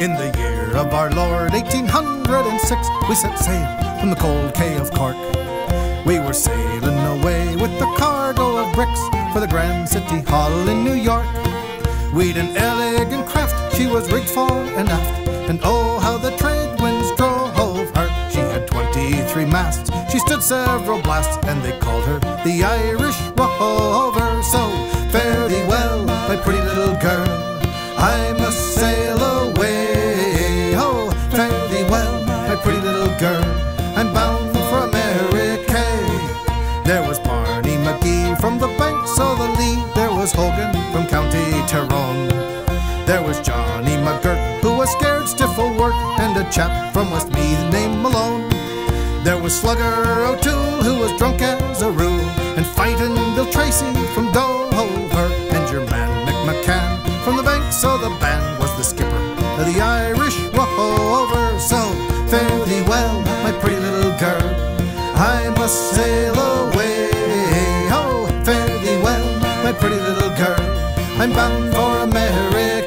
In the year of our Lord 1806, we set sail from the cold Quay of Cork. We were sailing away with the cargo of bricks for the Grand City Hall in New York. We'd an elegant craft, she was rigged fore and aft, and oh how the trade winds drove her. She had 23 masts, she stood several blasts, and they called her the Irish Rover. So fare thee well, my pretty little girl, I must sail away. Oh, fare thee well, my pretty little girl, I'm bound for America. There was Barney McGee from the banks of the Lee, there was Hogan from County Tyrone, there was Johnny McGurk, who was scared stiff of work, and a chap from Westmeath named Malone. There was Slugger O'Toole, who was drunk as a rule, and Fightin' Bill Tracy from Dover, and your man McMccann from the banks of the Bann was the skipper of the Irish Rover. So fare thee well, my pretty little girl, I must sail away. Oh, fare thee well, my pretty little girl, I'm bound for America.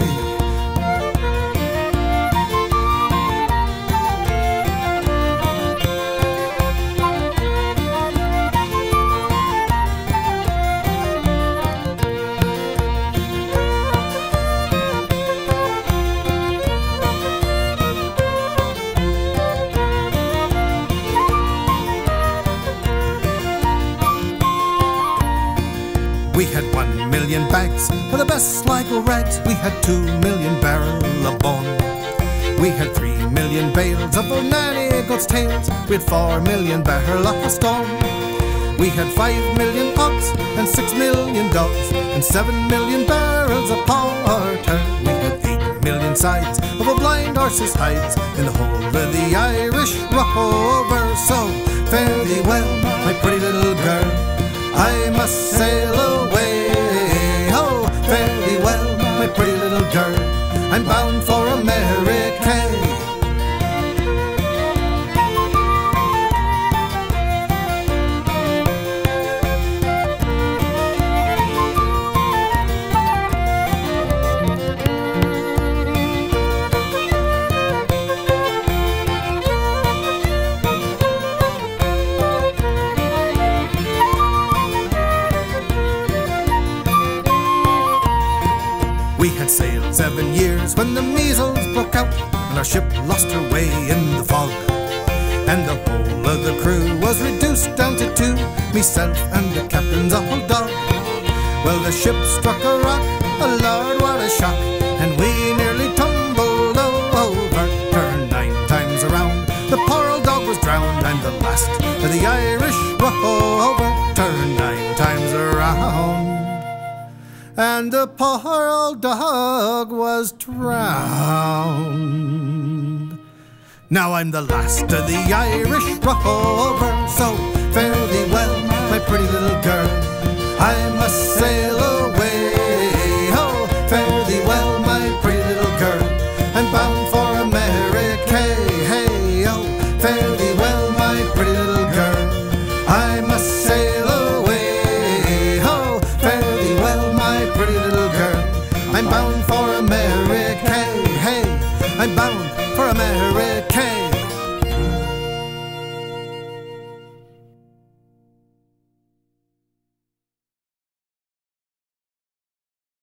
We had 1 million bags of the best Sligo rags, we had 2 million barrel of bone, we had 3 million bales of O'Nanny goat's tails, we had 4 million barrel of stone, we had 5 million hogs and 6 million dogs, and 7 million barrels of porter. We had 8 million sides of a blind horse's hides in the whole of the Irish Rover. So fare thee well, my pretty little girl, I must sail away. Oh, fare thee well, my pretty little girl, I'm bound for America. We had sailed 7 years when the measles broke out, and our ship lost her way in the fog, and the whole of the crew was reduced down to 2, myself and the captain's old dog. Well, the ship struck a rock, oh Lord, what a shock, and we nearly tumbled over. Turned 9 times around, the poor old dog was drowned, and the last of the Irish Rover turned 9 times around, and the poor old dog was drowned. Now I'm the last of the Irish Rover, so fare thee well, my pretty little girl, I must sail away. Oh, fare thee well, my pretty little girl, I'm bound for America. Hey, oh, fare thee well, my pretty little girl, I must sail away. Oh, fare thee well, my pretty little girl, I'm bound for America.